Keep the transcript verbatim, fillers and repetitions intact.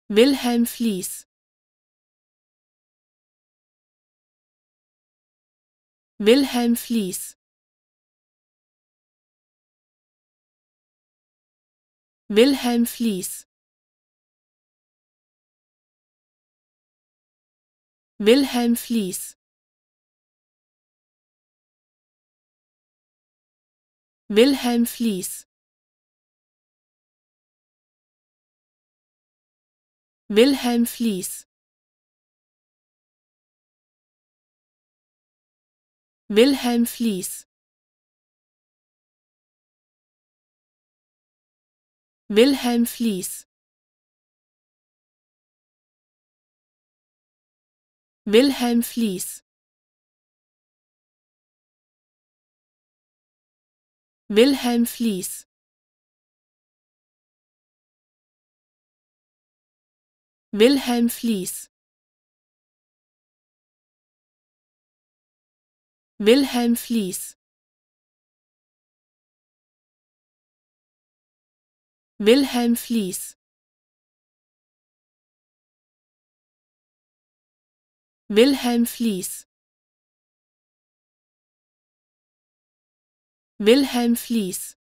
Wilhelm Fliess. Wilhelm Fliess. Wilhelm Fliess. Wilhelm Fliess. Wilhelm Fliess. Wilhelm Fliess. Wilhelm Fliess. Wilhelm Fliess. Wilhelm Fliess. Wilhelm Fliess. Wilhelm Fliess. Wilhelm Fliess. Wilhelm Fliess. Wilhelm Fliess. Wilhelm Fliess.